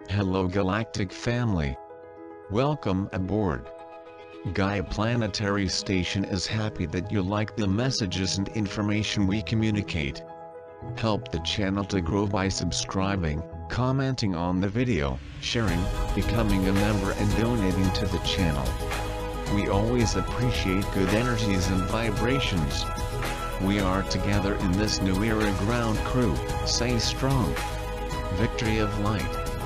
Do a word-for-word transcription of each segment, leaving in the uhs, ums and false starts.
Hello Galactic family. Welcome aboard. Gaia Planetary Station is happy that you like the messages and information we communicate. Help the channel to grow by subscribing, commenting on the video, sharing, becoming a member and donating to the channel. We always appreciate good energies and vibrations. We are together in this new era ground crew. Stay strong. Victory of light.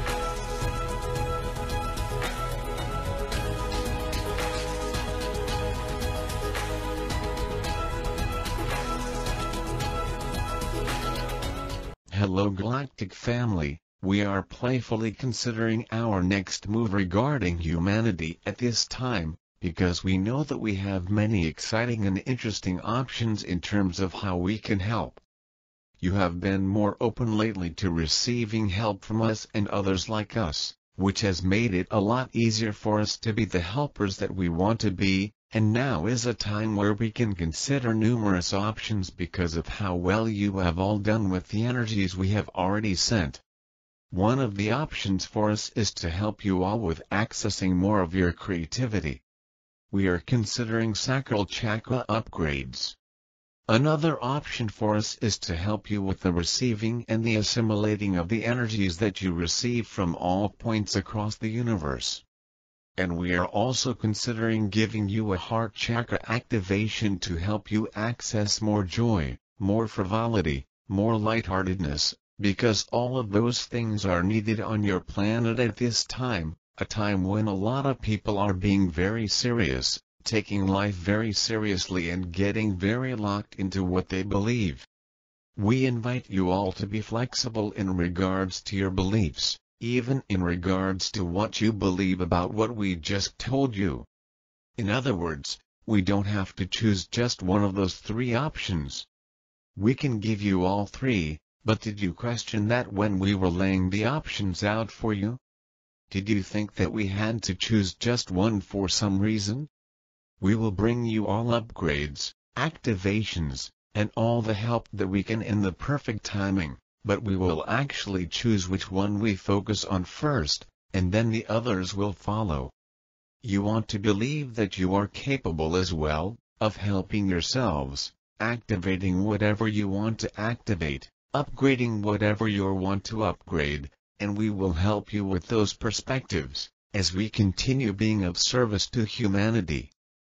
Hello Galactic family, we are playfully considering our next move regarding humanity at this time, because we know that we have many exciting and interesting options in terms of how we can help. You have been more open lately to receiving help from us and others like us, which has made it a lot easier for us to be the helpers that we want to be. And now is a time where we can consider numerous options because of how well you have all done with the energies we have already sent. One of the options for us is to help you all with accessing more of your creativity. We are considering sacral chakra upgrades. Another option for us is to help you with the receiving and the assimilating of the energies that you receive from all points across the universe. And we are also considering giving you a heart chakra activation to help you access more joy, more frivolity, more lightheartedness, because all of those things are needed on your planet at this time, a time when a lot of people are being very serious, taking life very seriously and getting very locked into what they believe. We invite you all to be flexible in regards to your beliefs, even in regards to what you believe about what we just told you. In other words, we don't have to choose just one of those three options. We can give you all three, but did you question that when we were laying the options out for you? Did you think that we had to choose just one for some reason? We will bring you all upgrades, activations, and all the help that we can in the perfect timing. But we will actually choose which one we focus on first, and then the others will follow. You want to believe that you are capable as well, of helping yourselves, activating whatever you want to activate, upgrading whatever you want to upgrade, and we will help you with those perspectives, as we continue being of service to humanity.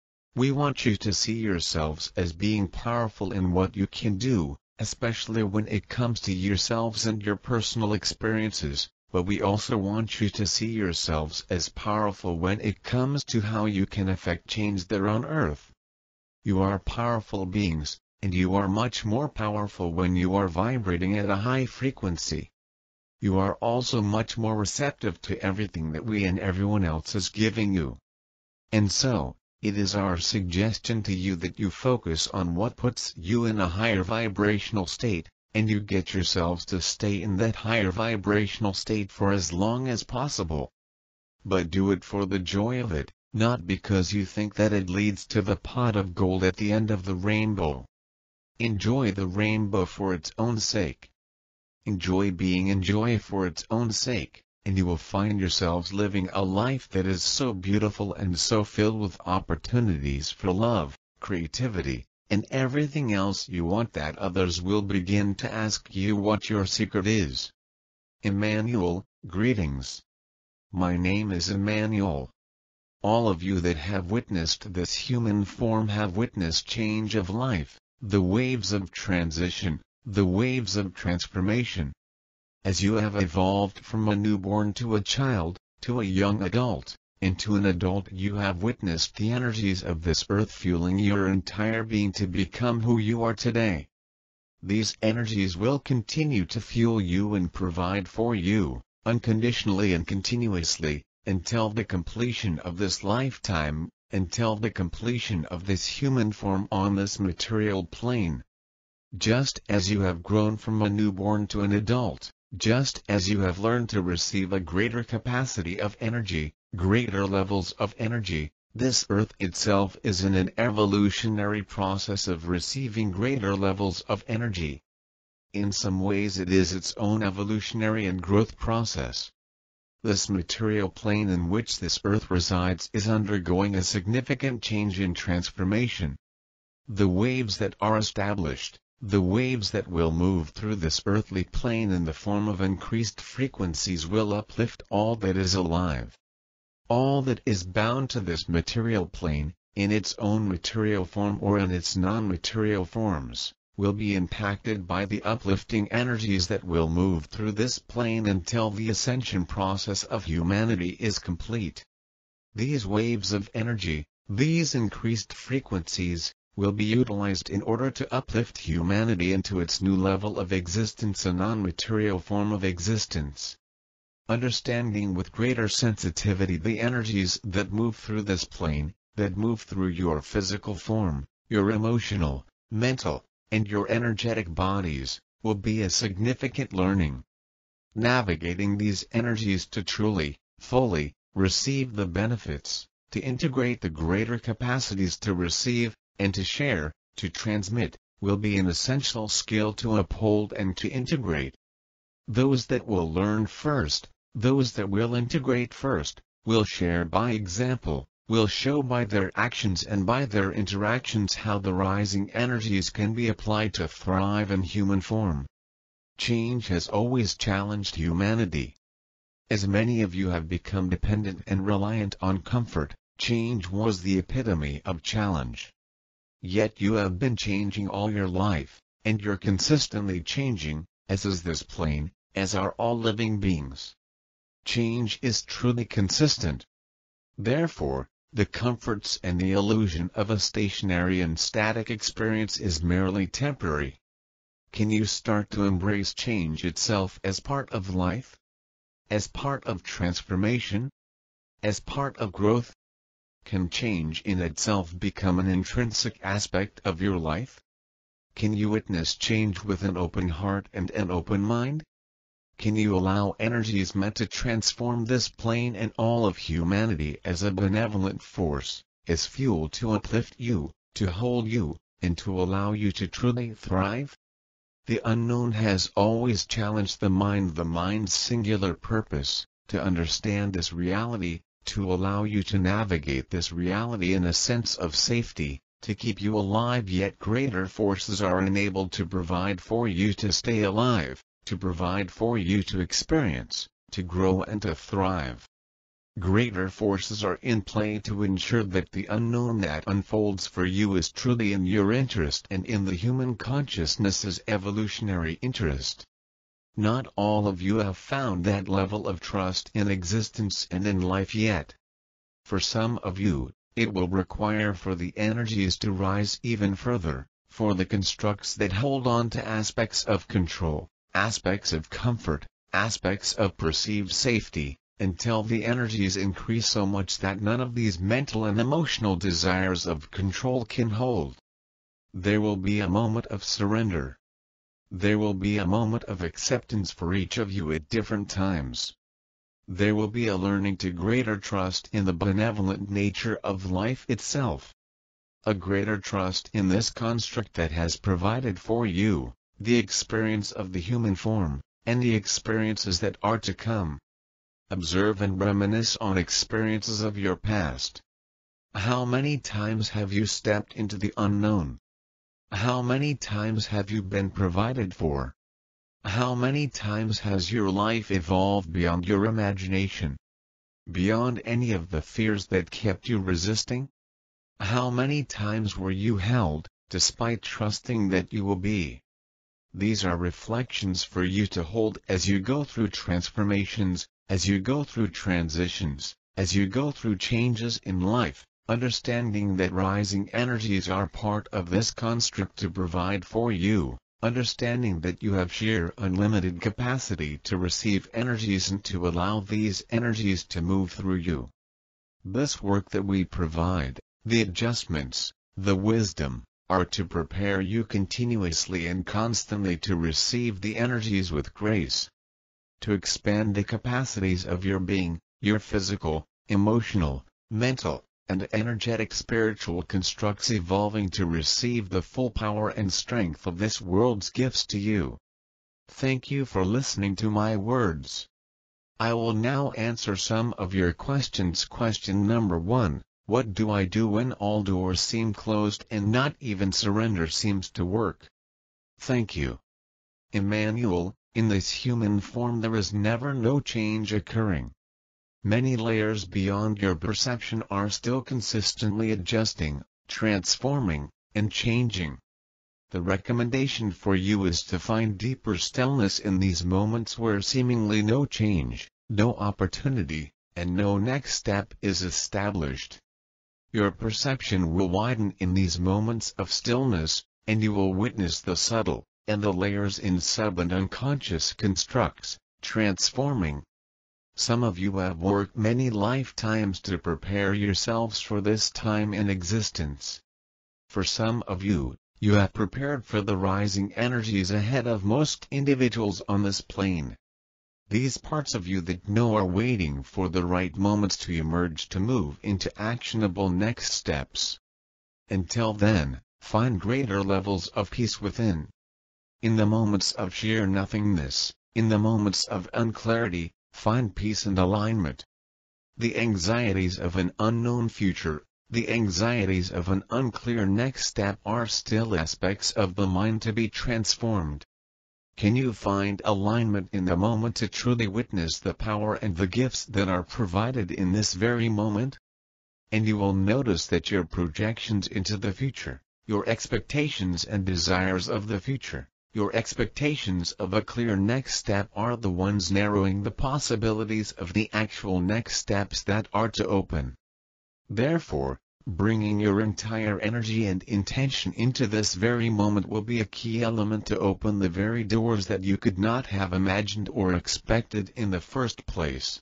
We want you to see yourselves as being powerful in what you can do, especially when it comes to yourselves and your personal experiences, but we also want you to see yourselves as powerful when it comes to how you can affect change there on Earth. You are powerful beings, and you are much more powerful when you are vibrating at a high frequency. You are also much more receptive to everything that we and everyone else is giving you. And so, it is our suggestion to you that you focus on what puts you in a higher vibrational state, and you get yourselves to stay in that higher vibrational state for as long as possible. But do it for the joy of it, not because you think that it leads to the pot of gold at the end of the rainbow. Enjoy the rainbow for its own sake. Enjoy being in joy for its own sake, and you will find yourselves living a life that is so beautiful and so filled with opportunities for love, creativity, and everything else you want that others will begin to ask you what your secret is. Emmanuel, greetings. My name is Emmanuel. All of you that have witnessed this human form have witnessed change of life, the waves of transition, the waves of transformation. As you have evolved from a newborn to a child, to a young adult, and to an adult, you have witnessed the energies of this earth fueling your entire being to become who you are today. These energies will continue to fuel you and provide for you, unconditionally and continuously, until the completion of this lifetime, until the completion of this human form on this material plane. Just as you have grown from a newborn to an adult, just as you have learned to receive a greater capacity of energy, greater levels of energy, this earth itself is in an evolutionary process of receiving greater levels of energy. In some ways it is its own evolutionary and growth process. This material plane in which this earth resides is undergoing a significant change and transformation. The waves that are established, the waves that will move through this earthly plane in the form of increased frequencies will uplift all that is alive. All that is bound to this material plane, in its own material form or in its non-material forms, will be impacted by the uplifting energies that will move through this plane until the ascension process of humanity is complete. These waves of energy, these increased frequencies, will be utilized in order to uplift humanity into its new level of existence, a non-material form of existence. Understanding with greater sensitivity the energies that move through this plane, that move through your physical form, your emotional, mental, and your energetic bodies, will be a significant learning. Navigating these energies to truly, fully, receive the benefits, to integrate the greater capacities to receive, and to share, to transmit, will be an essential skill to uphold and to integrate. Those that will learn first, those that will integrate first, will share by example, will show by their actions and by their interactions how the rising energies can be applied to thrive in human form. Change has always challenged humanity. As many of you have become dependent and reliant on comfort, change was the epitome of challenge. Yet you have been changing all your life, and you're consistently changing, as is this plane, as are all living beings. Change is truly consistent. Therefore, the comforts and the illusion of a stationary and static experience is merely temporary. Can you start to embrace change itself as part of life? As part of transformation? As part of growth? Can change in itself become an intrinsic aspect of your life? Can you witness change with an open heart and an open mind? Can you allow energies meant to transform this plane and all of humanity as a benevolent force, as fuel to uplift you, to hold you, and to allow you to truly thrive? The unknown has always challenged the mind, the mind's singular purpose, to understand this reality, to allow you to navigate this reality in a sense of safety, to keep you alive, yet greater forces are enabled to provide for you to stay alive, to provide for you to experience, to grow and to thrive. Greater forces are in play to ensure that the unknown that unfolds for you is truly in your interest and in the human consciousness's evolutionary interest. Not all of you have found that level of trust in existence and in life yet. For some of you, it will require for the energies to rise even further, for the constructs that hold on to aspects of control, aspects of comfort, aspects of perceived safety, until the energies increase so much that none of these mental and emotional desires of control can hold. There will be a moment of surrender. There will be a moment of acceptance for each of you at different times. There will be a learning to greater trust in the benevolent nature of life itself. A greater trust in this construct that has provided for you the experience of the human form, and the experiences that are to come. Observe and reminisce on experiences of your past. How many times have you stepped into the unknown? How many times have you been provided for? How many times has your life evolved beyond your imagination? Beyond any of the fears that kept you resisting? How many times were you held, despite trusting that you will be? These are reflections for you to hold as you go through transformations, as you go through transitions, as you go through changes in life, understanding that rising energies are part of this construct to provide for you, understanding that you have sheer unlimited capacity to receive energies and to allow these energies to move through you. This work that we provide, the adjustments, the wisdom, are to prepare you continuously and constantly to receive the energies with grace. To expand the capacities of your being, your physical, emotional, mental, and energetic spiritual constructs evolving to receive the full power and strength of this world's gifts to you. Thank you for listening to my words. I will now answer some of your questions. Question number one. What do I do when all doors seem closed and not even surrender seems to work? Thank you. Emmanuel, in this human form there is never no change occurring. Many layers beyond your perception are still consistently adjusting, transforming, and changing. The recommendation for you is to find deeper stillness in these moments where seemingly no change, no opportunity, and no next step is established. Your perception will widen in these moments of stillness, and you will witness the subtle, and the layers in sub and unconscious constructs, transforming. Some of you have worked many lifetimes to prepare yourselves for this time in existence. For some of you, you have prepared for the rising energies ahead of most individuals on this plane. These parts of you that know are waiting for the right moments to emerge to move into actionable next steps. Until then, find greater levels of peace within. In the moments of sheer nothingness, in the moments of unclarity, find peace and alignment. The anxieties of an unknown future, the anxieties of an unclear next step are still aspects of the mind to be transformed. Can you find alignment in the moment to truly witness the power and the gifts that are provided in this very moment? And you will notice that your projections into the future, your expectations and desires of the future, your expectations of a clear next step are the ones narrowing the possibilities of the actual next steps that are to open. Therefore, bringing your entire energy and intention into this very moment will be a key element to open the very doors that you could not have imagined or expected in the first place.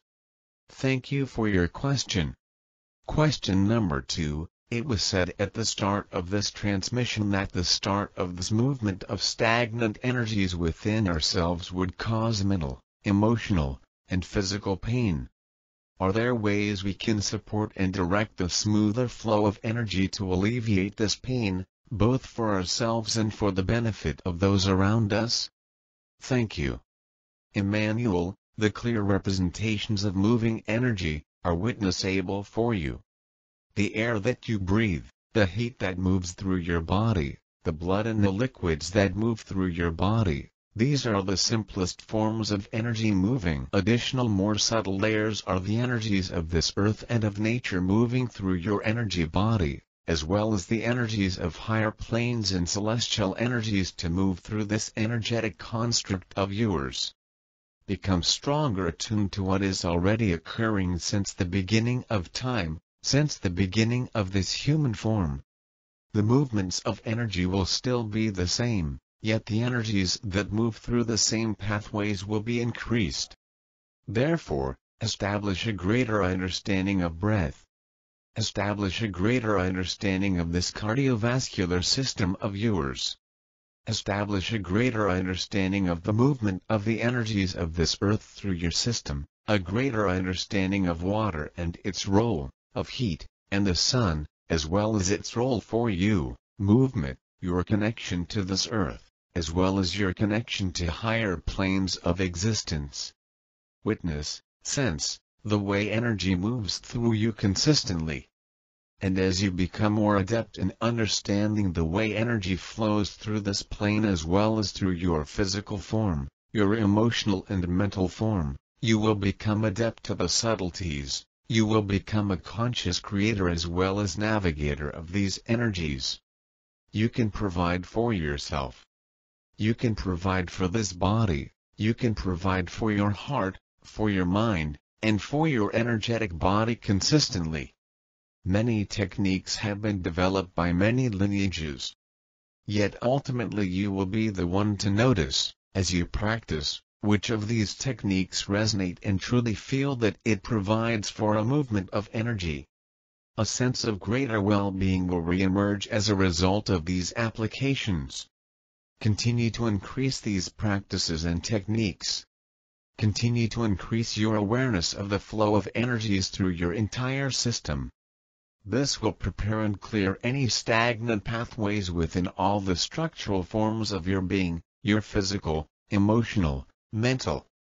Thank you for your question. Question number two. It was said at the start of this transmission that the start of this movement of stagnant energies within ourselves would cause mental, emotional, and physical pain. Are there ways we can support and direct the smoother flow of energy to alleviate this pain, both for ourselves and for the benefit of those around us? Thank you. Emmanuel, the clear representations of moving energy are witnessable for you. The air that you breathe, the heat that moves through your body, the blood and the liquids that move through your body. These are the simplest forms of energy moving. Additional more subtle layers are the energies of this earth and of nature moving through your energy body, as well as the energies of higher planes and celestial energies to move through this energetic construct of yours. Become stronger attuned to what is already occurring since the beginning of time, since the beginning of this human form. The movements of energy will still be the same. Yet the energies that move through the same pathways will be increased. Therefore, establish a greater understanding of breath. Establish a greater understanding of this cardiovascular system of yours. Establish a greater understanding of the movement of the energies of this earth through your system, a greater understanding of water and its role, of heat, and the sun, as well as its role for you, movement, your connection to this earth, as well as your connection to higher planes of existence. Witness, sense, the way energy moves through you consistently. And as you become more adept in understanding the way energy flows through this plane as well as through your physical form, your emotional and mental form, you will become adept to the subtleties, you will become a conscious creator as well as navigator of these energies. You can provide for yourself. You can provide for this body, you can provide for your heart, for your mind, and for your energetic body consistently. Many techniques have been developed by many lineages. Yet ultimately you will be the one to notice, as you practice, which of these techniques resonate and truly feel that it provides for a movement of energy. A sense of greater well-being will re-emerge as a result of these applications. Continue to increase these practices and techniques. Continue to increase your awareness of the flow of energies through your entire system. This will prepare and clear any stagnant pathways within all the structural forms of your being, your physical, emotional, mental,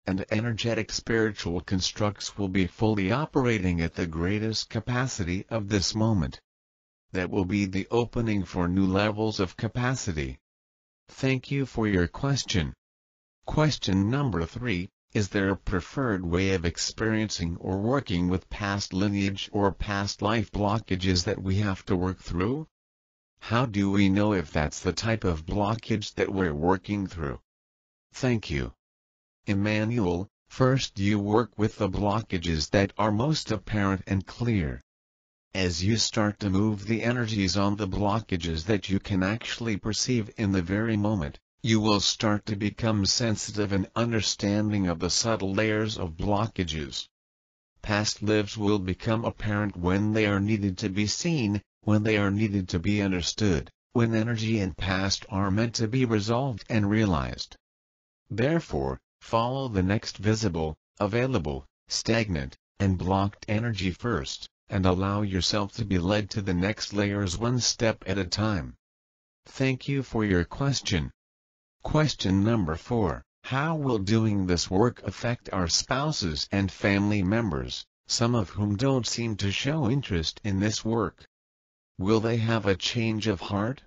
and energetic spiritual constructs will be fully operating at the greatest capacity of this moment. That will be the opening for new levels of capacity. Thank you for your question. Question number three, is there a preferred way of experiencing or working with past lineage or past life blockages that we have to work through? How do we know if that's the type of blockage that we're working through? Thank you. Emmanuel, first you work with the blockages that are most apparent and clear. As you start to move the energies on the blockages that you can actually perceive in the very moment, you will start to become sensitive and understanding of the subtle layers of blockages. Past lives will become apparent when they are needed to be seen, when they are needed to be understood, when energy and past are meant to be resolved and realized. Therefore, follow the next visible, available, stagnant, and blocked energy first, and allow yourself to be led to the next layers one step at a time. Thank you for your question. Question number four, how will doing this work affect our spouses and family members, some of whom don't seem to show interest in this work? Will they have a change of heart?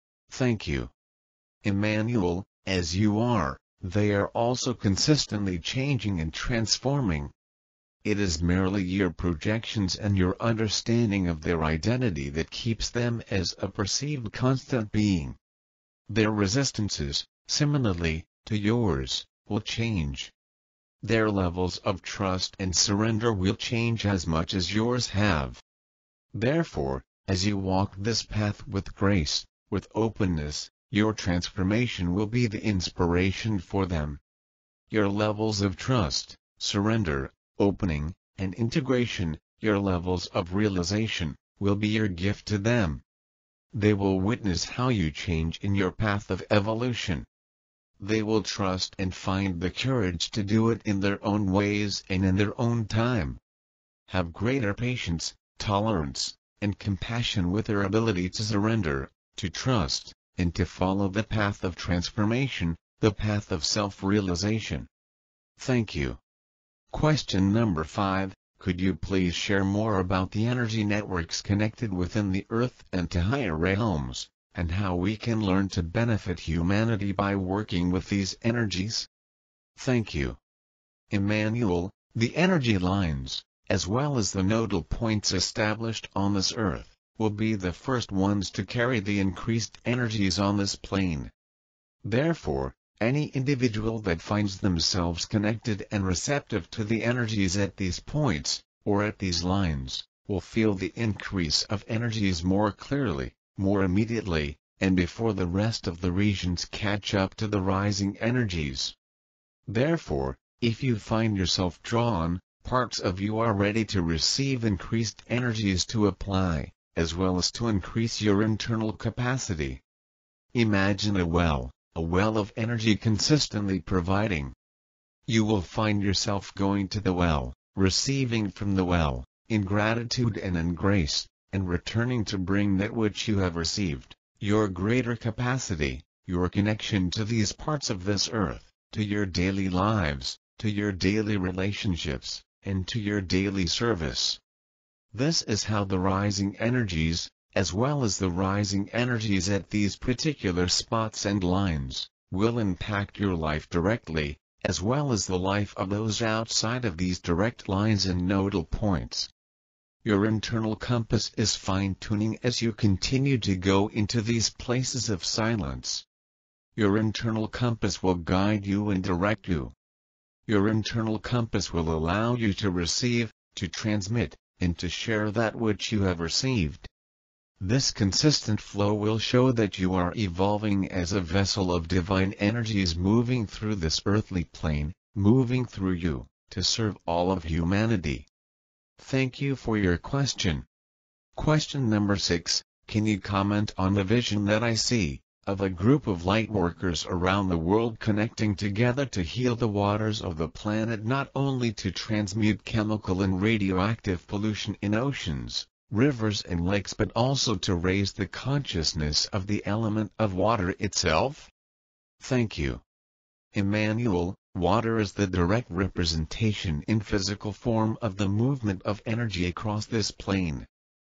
Thank you. Emmanuel, as you are, they are also consistently changing and transforming. It is merely your projections and your understanding of their identity that keeps them as a perceived constant being. Their resistances, similarly, to yours, will change. Their levels of trust and surrender will change as much as yours have. Therefore, as you walk this path with grace, with openness, your transformation will be the inspiration for them. Your levels of trust, surrender, opening, and integration, your levels of realization, will be your gift to them. They will witness how you change in your path of evolution. They will trust and find the courage to do it in their own ways and in their own time. Have greater patience, tolerance, and compassion with their ability to surrender, to trust, and to follow the path of transformation, the path of self-realization. Thank you. Question number five, could you please share more about the energy networks connected within the Earth and to higher realms, and how we can learn to benefit humanity by working with these energies? Thank you. Emmanuel, the energy lines, as well as the nodal points established on this Earth, will be the first ones to carry the increased energies on this plane. Therefore, any individual that finds themselves connected and receptive to the energies at these points, or at these lines, will feel the increase of energies more clearly, more immediately, and before the rest of the regions catch up to the rising energies. Therefore, if you find yourself drawn, parts of you are ready to receive increased energies to apply, as well as to increase your internal capacity. Imagine a well. A well of energy consistently providing. You will find yourself going to the well, receiving from the well, in gratitude and in grace, and returning to bring that which you have received, your greater capacity, your connection to these parts of this earth, to your daily lives, to your daily relationships, and to your daily service. This is how the rising energies, as well as the rising energies at these particular spots and lines, will impact your life directly, as well as the life of those outside of these direct lines and nodal points. Your internal compass is fine-tuning as you continue to go into these places of silence. Your internal compass will guide you and direct you. Your internal compass will allow you to receive, to transmit, and to share that which you have received. This consistent flow will show that you are evolving as a vessel of divine energies moving through this earthly plane, moving through you, to serve all of humanity. Thank you for your question. Question number six, can you comment on the vision that I see, of a group of light workers around the world connecting together to heal the waters of the planet, not only to transmute chemical and radioactive pollution in oceans, rivers and lakes, but also to raise the consciousness of the element of water itself? Thank you. Emmanuel, Water is the direct representation in physical form of the movement of energy across this plane.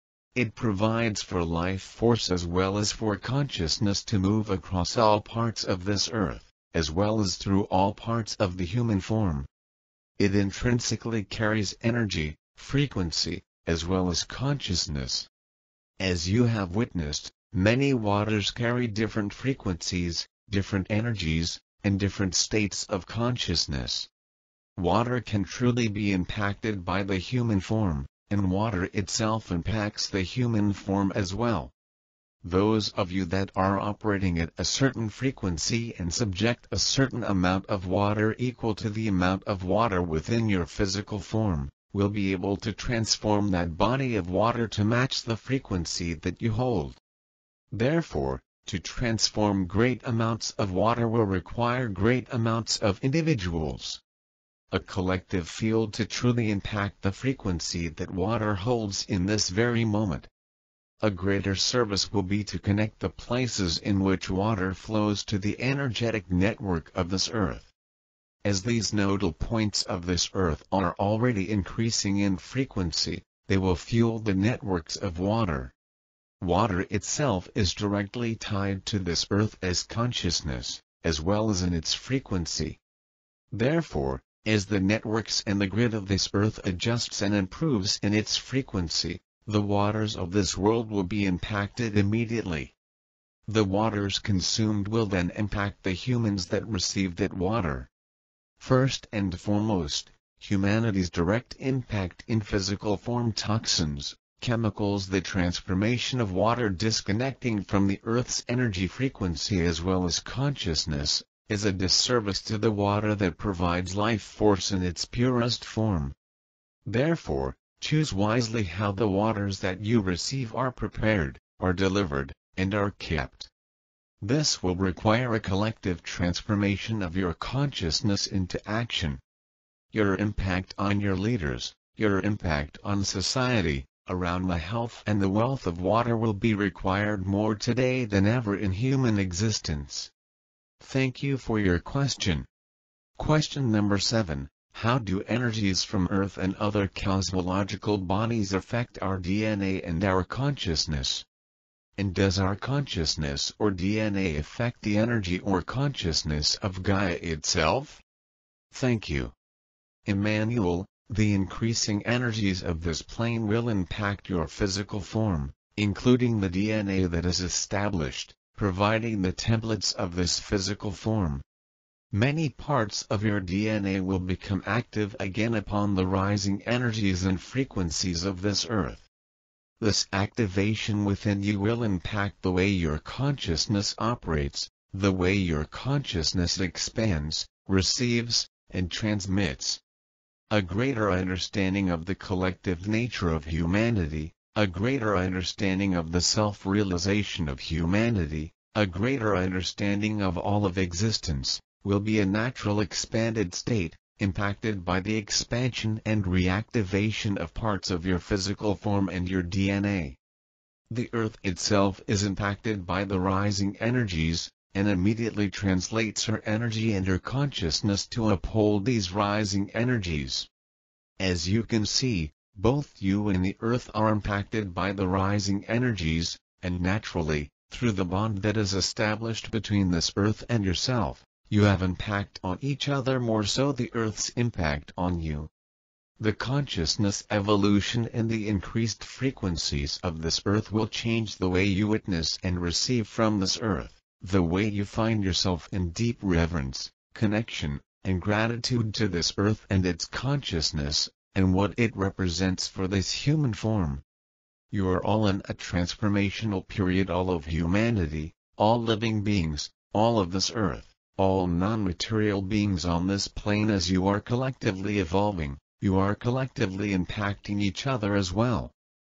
It provides for life force as well as for consciousness to move across all parts of this earth, as well as through all parts of the human form. It intrinsically carries energy, frequency, as well as consciousness. As you have witnessed, many waters carry different frequencies, different energies, and different states of consciousness. Water can truly be impacted by the human form, and water itself impacts the human form as well. Those of you that are operating at a certain frequency and subject a certain amount of water equal to the amount of water within your physical form, will be able to transform that body of water to match the frequency that you hold. Therefore, to transform great amounts of water will require great amounts of individuals. A collective field to truly impact the frequency that water holds in this very moment. A greater service will be to connect the places in which water flows to the energetic network of this earth. As these nodal points of this earth are already increasing in frequency, they will fuel the networks of water. Water itself is directly tied to this earth as consciousness, as well as in its frequency. Therefore, as the networks and the grid of this earth adjusts and improves in its frequency, the waters of this world will be impacted immediately. The waters consumed will then impact the humans that receive that water. First and foremost, humanity's direct impact in physical form toxins, chemicals, the transformation of water disconnecting from the earth's energy frequency as well as consciousness, is a disservice to the water that provides life force in its purest form. Therefore, choose wisely how the waters that you receive are prepared, are delivered, and are kept. This will require a collective transformation of your consciousness into action. Your impact on your leaders, your impact on society, around the health and the wealth of water will be required more today than ever in human existence. Thank you for your question. Question number seven. How do energies from Earth and other cosmological bodies affect our D N A and our consciousness? And does our consciousness or D N A affect the energy or consciousness of Gaia itself? Thank you. Emmanuel, the increasing energies of this plane will impact your physical form, including the D N A that is established, providing the templates of this physical form. Many parts of your D N A will become active again upon the rising energies and frequencies of this earth. This activation within you will impact the way your consciousness operates, the way your consciousness expands, receives, and transmits. A greater understanding of the collective nature of humanity, a greater understanding of the self-realization of humanity, a greater understanding of all of existence, will be a natural expanded state, impacted by the expansion and reactivation of parts of your physical form and your D N A. The earth itself is impacted by the rising energies, and immediately translates her energy and her consciousness to uphold these rising energies. As you can see, both you and the earth are impacted by the rising energies, and naturally, through the bond that is established between this earth and yourself, you have impact on each other more so the earth's impact on you. The consciousness evolution and the increased frequencies of this earth will change the way you witness and receive from this earth, the way you find yourself in deep reverence, connection, and gratitude to this earth and its consciousness, and what it represents for this human form. You are all in a transformational period, all of humanity, all living beings, all of this earth, all non-material beings on this plane. As you are collectively evolving, you are collectively impacting each other as well.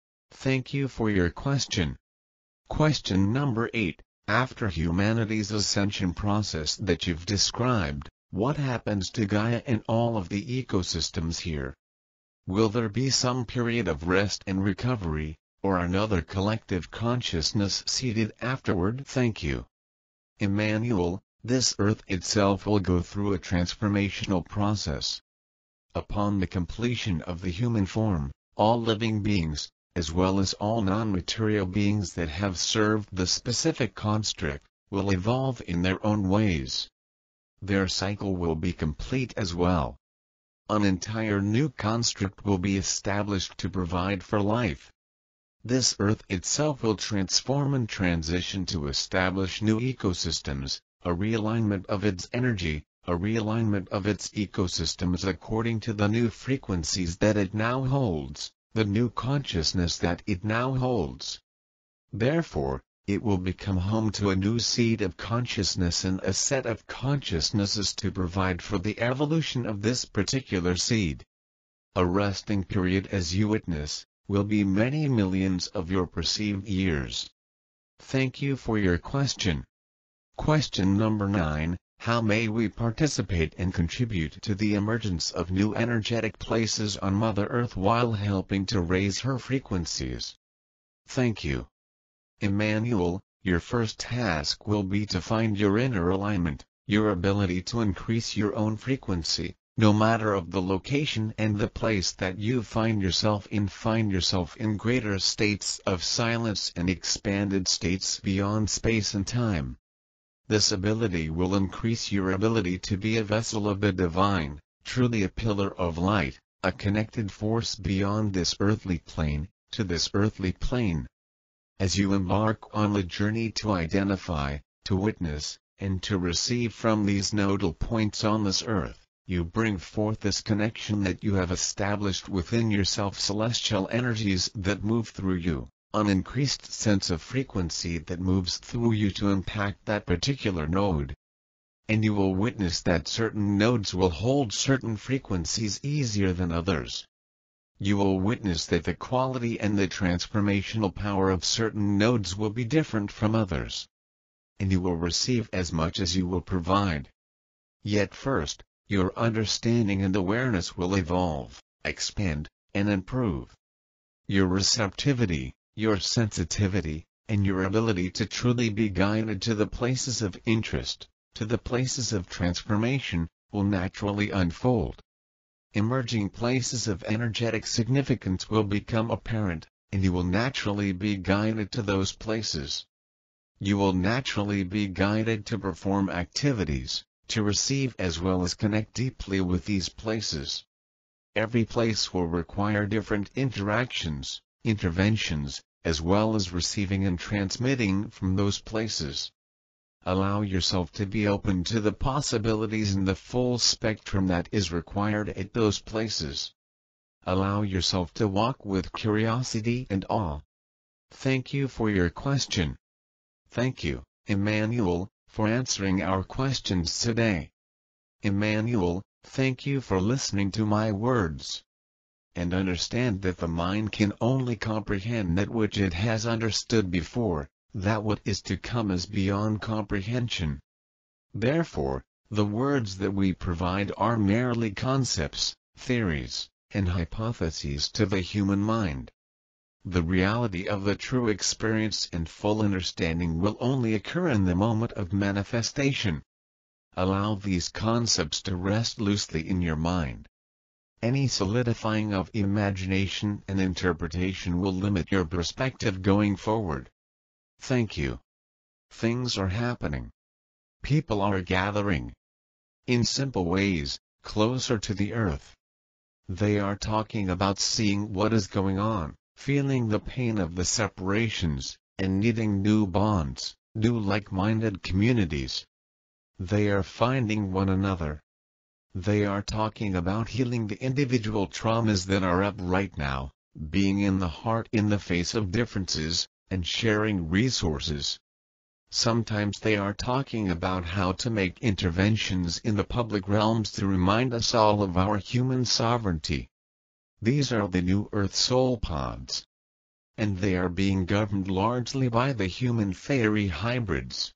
Thank you for your question. Question number eight. After humanity's ascension process that you've described, what happens to Gaia and all of the ecosystems here? Will there be some period of rest and recovery, or another collective consciousness seated afterward? Thank you. Emmanuel, This Earth itself will go through a transformational process. Upon the completion of the human form, all living beings, as well as all non-material beings that have served the specific construct, will evolve in their own ways. Their cycle will be complete as well. An entire new construct will be established to provide for life. This Earth itself will transform and transition to establish new ecosystems, a realignment of its energy, a realignment of its ecosystems according to the new frequencies that it now holds, the new consciousness that it now holds. Therefore, it will become home to a new seed of consciousness and a set of consciousnesses to provide for the evolution of this particular seed. A resting period, as you witness, will be many millions of your perceived years. Thank you for your question. Question number nine. How may we participate and contribute to the emergence of new energetic places on Mother Earth while helping to raise her frequencies? Thank you. Emmanuel, your first task will be to find your inner alignment, your ability to increase your own frequency, no matter of the location and the place that you find yourself in. Find yourself in greater states of silence and expanded states beyond space and time. This ability will increase your ability to be a vessel of the divine, truly a pillar of light, a connected force beyond this earthly plane, to this earthly plane. As you embark on the journey to identify, to witness, and to receive from these nodal points on this earth, you bring forth this connection that you have established within yourself, celestial energies that move through you, an increased sense of frequency that moves through you to impact that particular node. And you will witness that certain nodes will hold certain frequencies easier than others. You will witness that the quality and the transformational power of certain nodes will be different from others. And you will receive as much as you will provide. Yet first, your understanding and awareness will evolve, expand, and improve. Your receptivity, your sensitivity, and your ability to truly be guided to the places of interest, to the places of transformation, will naturally unfold. Emerging places of energetic significance will become apparent, and you will naturally be guided to those places. You will naturally be guided to perform activities, to receive as well as connect deeply with these places. Every place will require different interactions, interventions, as well as receiving and transmitting from those places. Allow yourself to be open to the possibilities and the full spectrum that is required at those places. Allow yourself to walk with curiosity and awe. Thank you for your question. Thank you, Emmanuel, for answering our questions today. Emmanuel, thank you for listening to my words. And understand that the mind can only comprehend that which it has understood before, that what is to come is beyond comprehension. Therefore, the words that we provide are merely concepts, theories, and hypotheses to the human mind. The reality of the true experience and full understanding will only occur in the moment of manifestation. Allow these concepts to rest loosely in your mind. Any solidifying of imagination and interpretation will limit your perspective going forward. Thank you. Things are happening. People are gathering. In simple ways, closer to the earth. They are talking about seeing what is going on, feeling the pain of the separations, and needing new bonds, new like-minded communities. They are finding one another. They are talking about healing the individual traumas that are up right now, being in the heart in the face of differences, and sharing resources. Sometimes they are talking about how to make interventions in the public realms to remind us all of our human sovereignty. These are the new Earth Soul Pods. And they are being governed largely by the human fairy hybrids.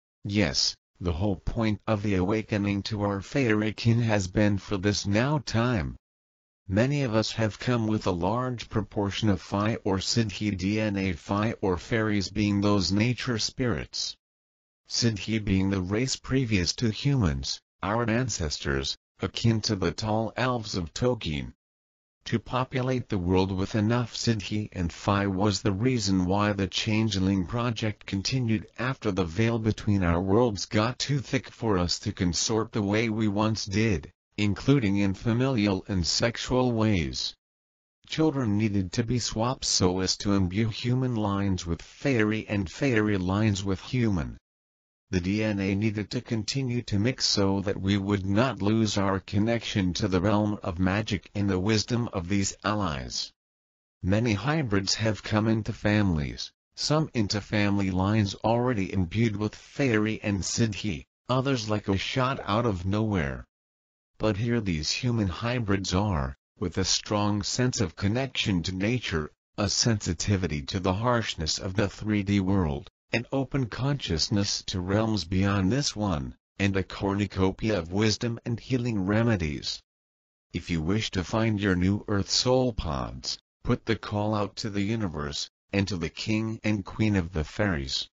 Yes, the whole point of the awakening to our fairy kin has been for this now time. Many of us have come with a large proportion of Phi or Siddhi D N A, Phi or fairies being those nature spirits. Sindhi being the race previous to humans, our ancestors, akin to the tall elves of Tolkien. To populate the world with enough Sindhi and Phi was the reason why the Changeling project continued after the veil between our worlds got too thick for us to consort the way we once did, including in familial and sexual ways. Children needed to be swapped so as to imbue human lines with fairy and fairy lines with human. The D N A needed to continue to mix so that we would not lose our connection to the realm of magic and the wisdom of these allies. Many hybrids have come into families, some into family lines already imbued with fairy and Siddhi, others like a shot out of nowhere. But here these human hybrids are, with a strong sense of connection to nature, a sensitivity to the harshness of the three D world, an open consciousness to realms beyond this one, and a cornucopia of wisdom and healing remedies. If you wish to find your new Earth soul pods, put the call out to the universe, and to the king and queen of the fairies.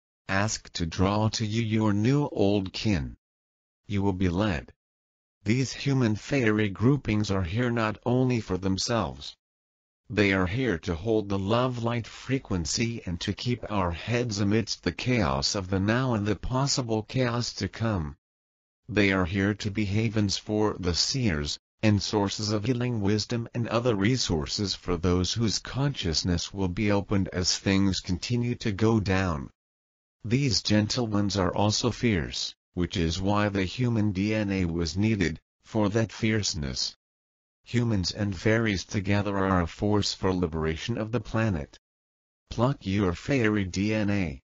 Ask to draw to you your new old kin. You will be led. These human fairy groupings are here not only for themselves. They are here to hold the love-light frequency and to keep our heads amidst the chaos of the now and the possible chaos to come. They are here to be havens for the seers, and sources of healing wisdom and other resources for those whose consciousness will be opened as things continue to go down. These gentle ones are also fierce, which is why the human D N A was needed, for that fierceness. Humans and fairies together are a force for liberation of the planet. Pluck your fairy D N A.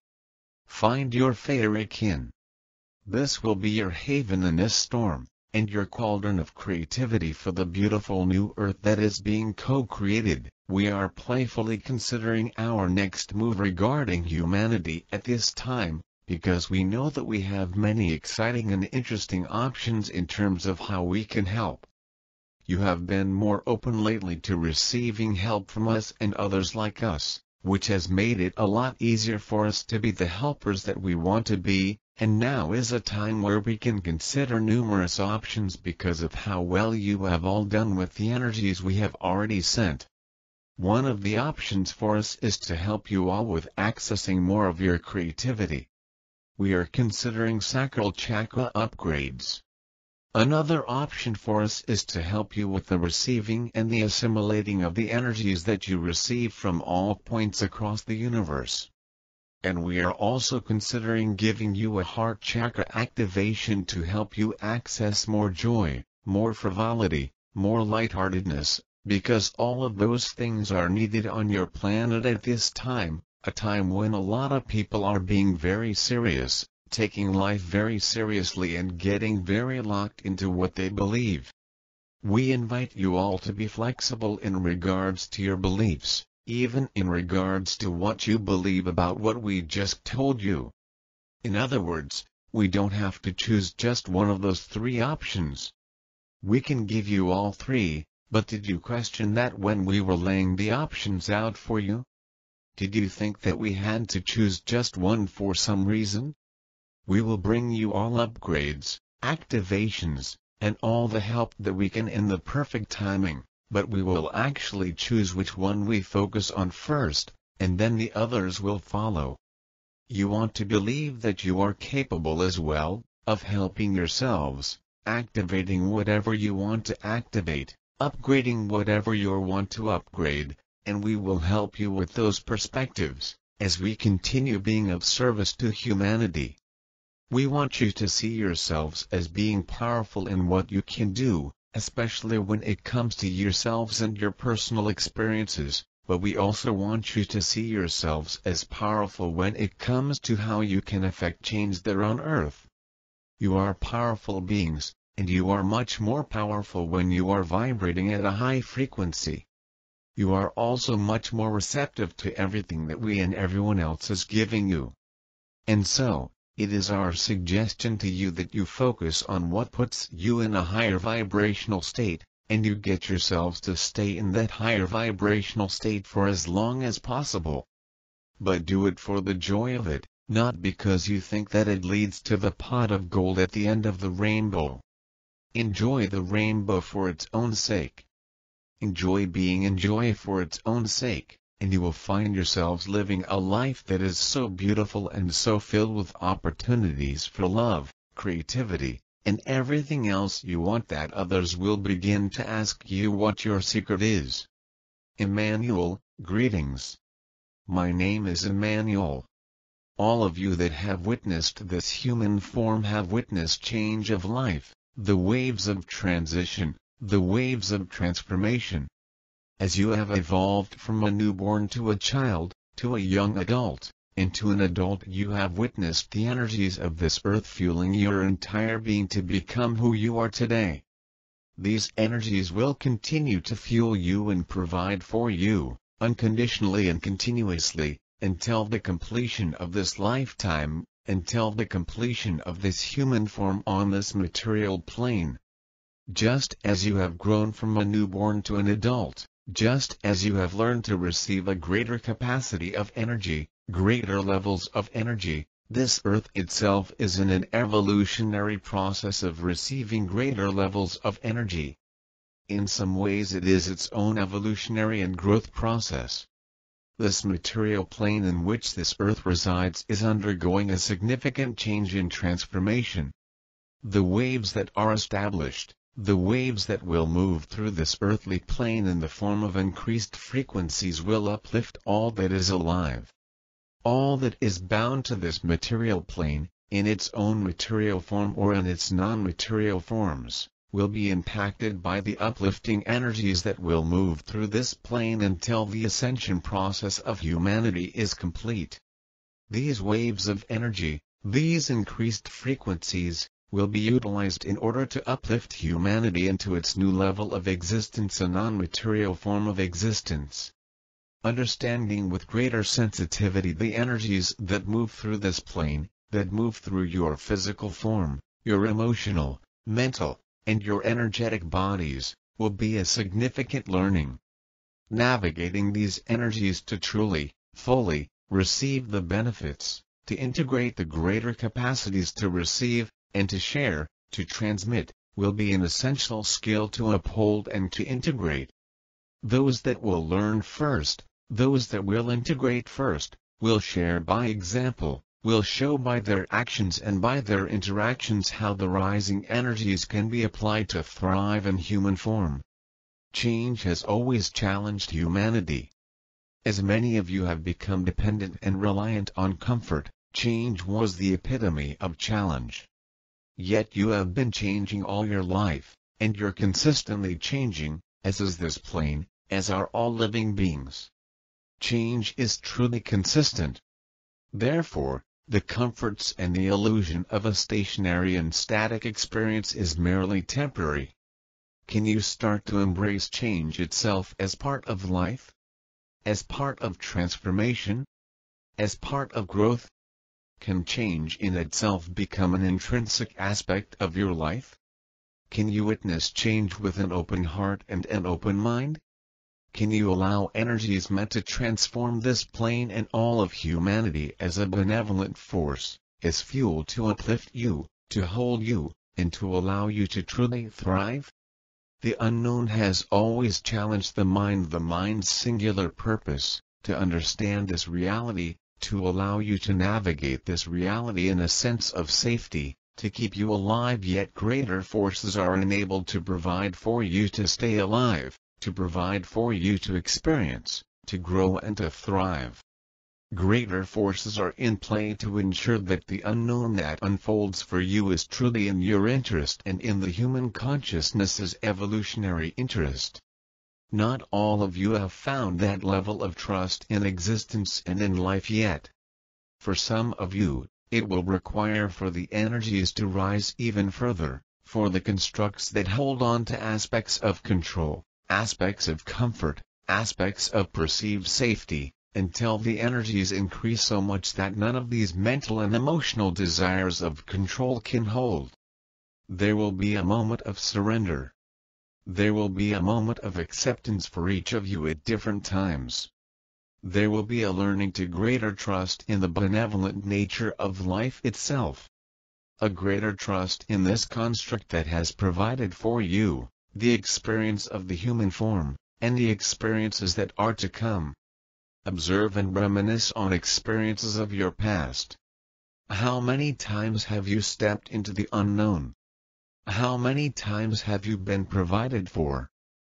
Find your fairy kin. This will be your haven in this storm, and your cauldron of creativity for the beautiful new Earth that is being co-created. We are playfully considering our next move regarding humanity at this time, because we know that we have many exciting and interesting options in terms of how we can help. You have been more open lately to receiving help from us and others like us, which has made it a lot easier for us to be the helpers that we want to be, and now is a time where we can consider numerous options because of how well you have all done with the energies we have already sent. One of the options for us is to help you all with accessing more of your creativity. We are considering sacral chakra upgrades. Another option for us is to help you with the receiving and the assimilating of the energies that you receive from all points across the universe. And we are also considering giving you a heart chakra activation to help you access more joy, more frivolity, more lightheartedness, because all of those things are needed on your planet at this time, a time when a lot of people are being very serious, taking life very seriously and getting very locked into what they believe. We invite you all to be flexible in regards to your beliefs, even in regards to what you believe about what we just told you. In other words, we don't have to choose just one of those three options. We can give you all three, but did you question that when we were laying the options out for you? Did you think that we had to choose just one for some reason? We will bring you all upgrades, activations, and all the help that we can in the perfect timing, but we will actually choose which one we focus on first, and then the others will follow. You want to believe that you are capable as well, of helping yourselves, activating whatever you want to activate, upgrading whatever you want to upgrade, and we will help you with those perspectives, as we continue being of service to humanity. We want you to see yourselves as being powerful in what you can do, especially when it comes to yourselves and your personal experiences, but we also want you to see yourselves as powerful when it comes to how you can affect change there on Earth. You are powerful beings, and you are much more powerful when you are vibrating at a high frequency. You are also much more receptive to everything that we and everyone else is giving you. And so, it is our suggestion to you that you focus on what puts you in a higher vibrational state, and you get yourselves to stay in that higher vibrational state for as long as possible. But do it for the joy of it, not because you think that it leads to the pot of gold at the end of the rainbow. Enjoy the rainbow for its own sake. Enjoy being enjoy for its own sake, and you will find yourselves living a life that is so beautiful and so filled with opportunities for love, creativity, and everything else you want that others will begin to ask you what your secret is. Emmanuel, greetings. My name is Emmanuel. All of you that have witnessed this human form have witnessed change of life, the waves of transition, the waves of transformation. As you have evolved from a newborn to a child, to a young adult, and to an adult, you have witnessed the energies of this earth fueling your entire being to become who you are today. These energies will continue to fuel you and provide for you, unconditionally and continuously, until the completion of this lifetime, until the completion of this human form on this material plane. Just as you have grown from a newborn to an adult, just as you have learned to receive a greater capacity of energy, greater levels of energy, this earth itself is in an evolutionary process of receiving greater levels of energy. In some ways it is its own evolutionary and growth process. This material plane in which this earth resides is undergoing a significant change in transformation. The waves that are established, the waves that will move through this earthly plane in the form of increased frequencies will uplift all that is alive. All that is bound to this material plane, in its own material form or in its non-material forms, will be impacted by the uplifting energies that will move through this plane until the ascension process of humanity is complete. These waves of energy, these increased frequencies, will be utilized in order to uplift humanity into its new level of existence, a non-material form of existence. Understanding with greater sensitivity the energies that move through this plane, that move through your physical form, your emotional, mental, and your energetic bodies, will be a significant learning. Navigating these energies to truly, fully, receive the benefits, to integrate the greater capacities to receive, and to share, to transmit, will be an essential skill to uphold and to integrate. Those that will learn first, those that will integrate first, will share by example, will show by their actions and by their interactions how the rising energies can be applied to thrive in human form. Change has always challenged humanity. As many of you have become dependent and reliant on comfort, change was the epitome of challenge. Yet you have been changing all your life, and you're consistently changing, as is this plane, as are all living beings. Change is truly consistent. Therefore, the comforts and the illusion of a stationary and static experience is merely temporary. Can you start to embrace change itself as part of life? As part of transformation? As part of growth? Can change in itself become an intrinsic aspect of your life? Can you witness change with an open heart and an open mind? Can you allow energies meant to transform this plane and all of humanity as a benevolent force, as fuel to uplift you, to hold you, and to allow you to truly thrive? The unknown has always challenged the mind, the mind's singular purpose, to understand this reality, to allow you to navigate this reality in a sense of safety, to keep you alive, yet greater forces are enabled to provide for you to stay alive, to provide for you to experience, to grow and to thrive. Greater forces are in play to ensure that the unknown that unfolds for you is truly in your interest and in the human consciousness's evolutionary interest. Not all of you have found that level of trust in existence and in life yet. For some of you, it will require for the energies to rise even further, for the constructs that hold on to aspects of control, aspects of comfort, aspects of perceived safety, until the energies increase so much that none of these mental and emotional desires of control can hold. There will be a moment of surrender. There will be a moment of acceptance for each of you at different times. There will be a learning to greater trust in the benevolent nature of life itself. A greater trust in this construct that has provided for you the experience of the human form, and the experiences that are to come. Observe and reminisce on experiences of your past. How many times have you stepped into the unknown? How many times have you been provided for?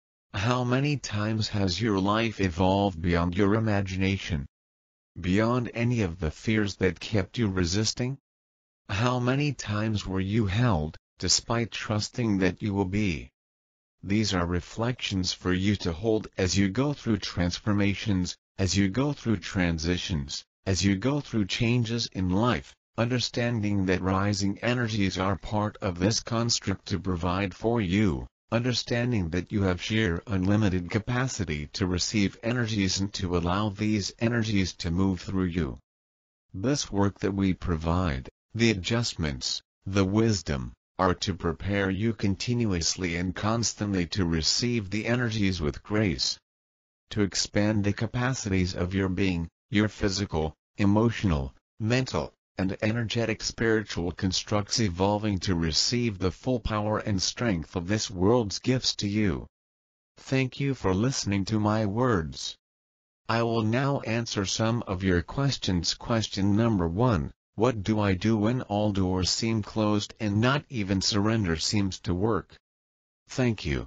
How many times has your life evolved beyond your imagination? Beyond any of the fears that kept you resisting? How many times were you held, despite trusting that you will be? These are reflections for you to hold as you go through transformations, as you go through transitions, as you go through changes in life, understanding that rising energies are part of this construct to provide for you. Understanding that you have sheer unlimited capacity to receive energies and to allow these energies to move through you. This work that we provide, the adjustments, the wisdom, are to prepare you continuously and constantly to receive the energies with grace. To expand the capacities of your being, your physical, emotional, mental, and energetic spiritual constructs evolving to receive the full power and strength of this world's gifts to you. Thank you for listening to my words. I will now answer some of your questions. Question number one, what do I do when all doors seem closed and not even surrender seems to work? Thank you.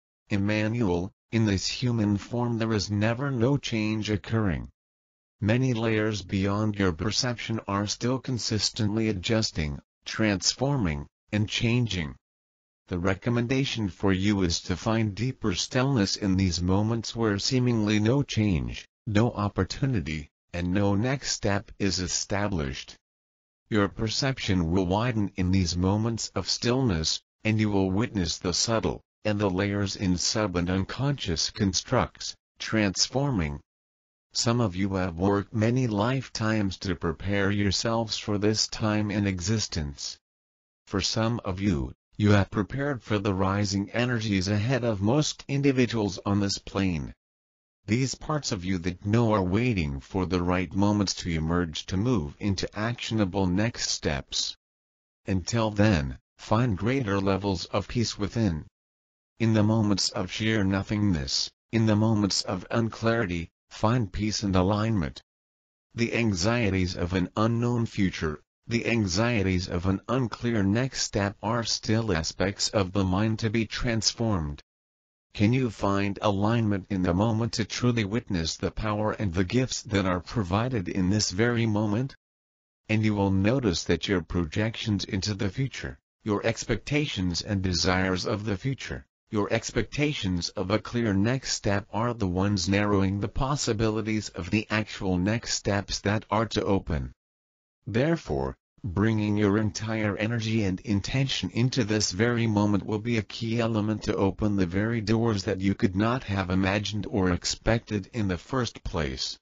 Emmanuel, in this human form there is never no change occurring. Many layers beyond your perception are still consistently adjusting, transforming, and changing. The recommendation for you is to find deeper stillness in these moments where seemingly no change, no opportunity, and no next step is established. Your perception will widen in these moments of stillness, and you will witness the subtle, and the layers in sub and unconscious constructs, transforming. Some of you have worked many lifetimes to prepare yourselves for this time in existence. For some of you, you have prepared for the rising energies ahead of most individuals on this plane. These parts of you that know are waiting for the right moments to emerge to move into actionable next steps. Until then, find greater levels of peace within. In the moments of sheer nothingness, in the moments of unclarity, find peace and alignment. The anxieties of an unknown future, the anxieties of an unclear next step are still aspects of the mind to be transformed. Can you find alignment in the moment to truly witness the power and the gifts that are provided in this very moment? And you will notice that your projections into the future, your expectations and desires of the future, your expectations of a clear next step are the ones narrowing the possibilities of the actual next steps that are to open. Therefore, bringing your entire energy and intention into this very moment will be a key element to open the very doors that you could not have imagined or expected in the first place.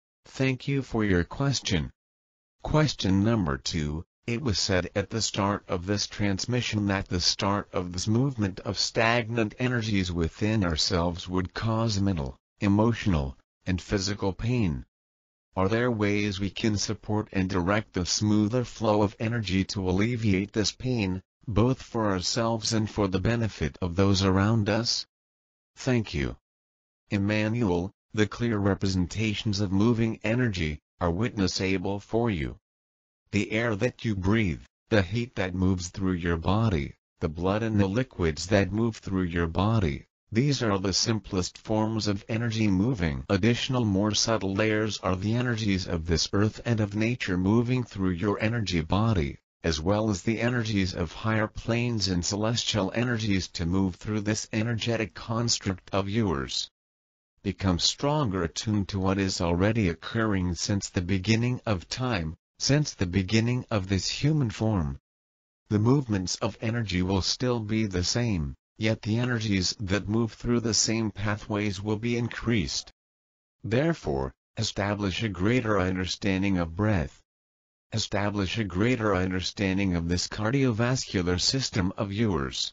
Thank you for your question. Question number two. It was said at the start of this transmission that the start of this movement of stagnant energies within ourselves would cause mental, emotional, and physical pain. Are there ways we can support and direct the smoother flow of energy to alleviate this pain, both for ourselves and for the benefit of those around us? Thank you. Emmanuel, the clear representations of moving energy are witnessable for you. The air that you breathe, the heat that moves through your body, the blood and the liquids that move through your body, these are the simplest forms of energy moving. Additional more subtle layers are the energies of this earth and of nature moving through your energy body, as well as the energies of higher planes and celestial energies to move through this energetic construct of yours. Become stronger attuned to what is already occurring since the beginning of time. Since the beginning of this human form, the movements of energy will still be the same, yet the energies that move through the same pathways will be increased. Therefore, establish a greater understanding of breath. Establish a greater understanding of this cardiovascular system of yours.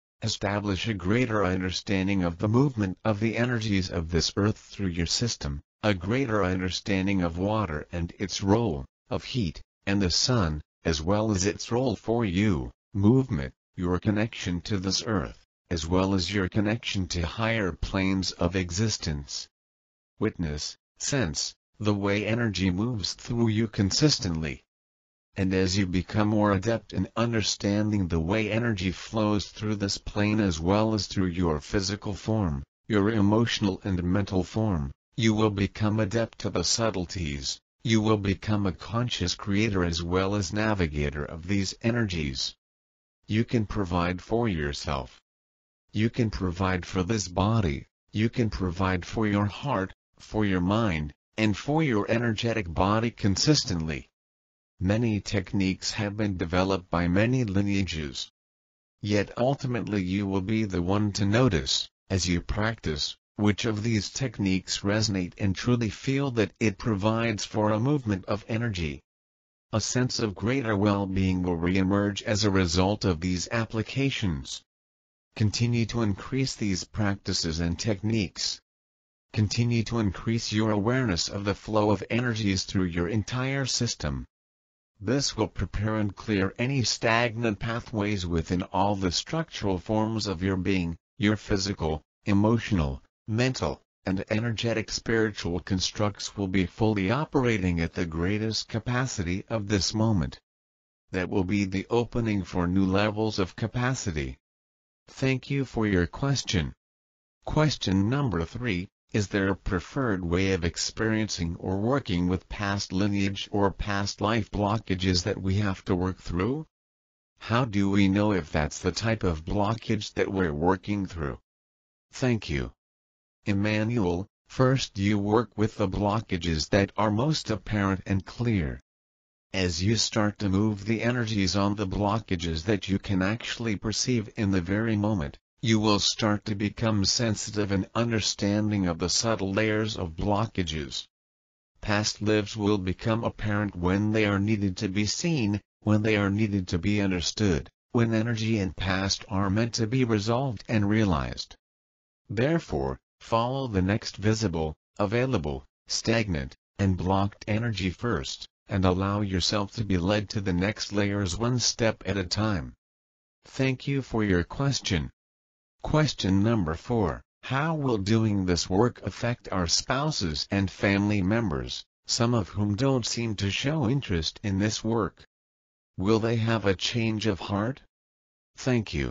Establish a greater understanding of the movement of the energies of this earth through your system, a greater understanding of water and its role, of heat, and the sun, as well as its role for you, movement, your connection to this earth, as well as your connection to higher planes of existence. Witness, sense, the way energy moves through you consistently. And as you become more adept in understanding the way energy flows through this plane as well as through your physical form, your emotional and mental form, you will become adept to the subtleties, you will become a conscious creator as well as navigator of these energies. You can provide for yourself. You can provide for this body, you can provide for your heart, for your mind, and for your energetic body consistently. Many techniques have been developed by many lineages. Yet ultimately you will be the one to notice, as you practice, which of these techniques resonate and truly feel that it provides for a movement of energy. A sense of greater well-being will re-emerge as a result of these applications. Continue to increase these practices and techniques. Continue to increase your awareness of the flow of energies through your entire system. This will prepare and clear any stagnant pathways within all the structural forms of your being, your physical, emotional, mental, and energetic spiritual constructs will be fully operating at the greatest capacity of this moment. That will be the opening for new levels of capacity. Thank you for your question. Question number three. Is there a preferred way of experiencing or working with past lineage or past life blockages that we have to work through? How do we know if that's the type of blockage that we're working through? Thank you. Emmanuel, first you work with the blockages that are most apparent and clear. As you start to move the energies on the blockages that you can actually perceive in the very moment, you will start to become sensitive and understanding of the subtle layers of blockages. Past lives will become apparent when they are needed to be seen, when they are needed to be understood, when energy and past are meant to be resolved and realized. Therefore, follow the next visible, available, stagnant, and blocked energy first, and allow yourself to be led to the next layers one step at a time. Thank you for your question. Question number four. How will doing this work affect our spouses and family members, some of whom don't seem to show interest in this work? Will they have a change of heart? Thank you.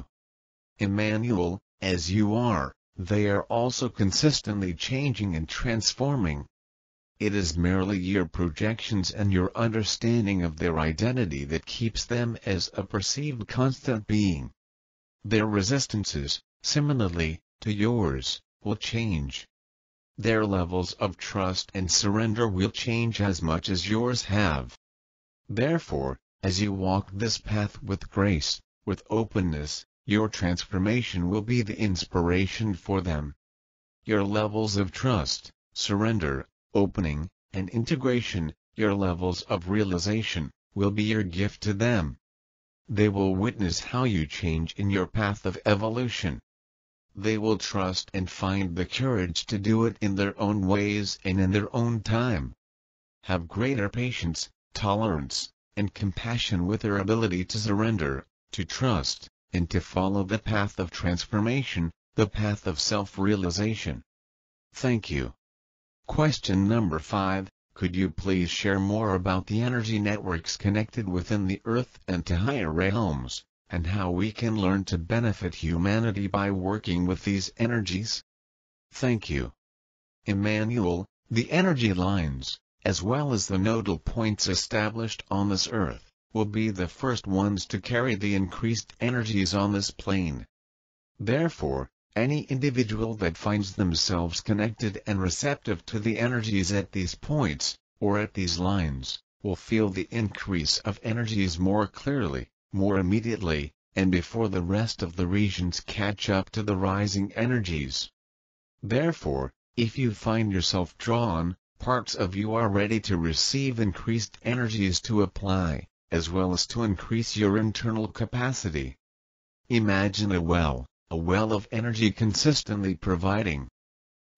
Emmanuel, as you are, they are also consistently changing and transforming. It is merely your projections and your understanding of their identity that keeps them as a perceived constant being. Their resistances, similarly, to yours, will change. Their levels of trust and surrender will change as much as yours have. Therefore, as you walk this path with grace, with openness, your transformation will be the inspiration for them. Your levels of trust, surrender, opening, and integration, your levels of realization, will be your gift to them. They will witness how you change in your path of evolution. They will trust and find the courage to do it in their own ways and in their own time. Have greater patience, tolerance, and compassion with their ability to surrender, to trust, and to follow the path of transformation, the path of self-realization. Thank you. Question number five. Could you please share more about the energy networks connected within the Earth and to higher realms, and how we can learn to benefit humanity by working with these energies? Thank you. Emmanuel, the energy lines, as well as the nodal points established on this Earth, will be the first ones to carry the increased energies on this plane. Therefore, any individual that finds themselves connected and receptive to the energies at these points, or at these lines, will feel the increase of energies more clearly, more immediately, and before the rest of the regions catch up to the rising energies. Therefore, if you find yourself drawn, parts of you are ready to receive increased energies to apply, as well as to increase your internal capacity. Imagine a well, a well of energy consistently providing.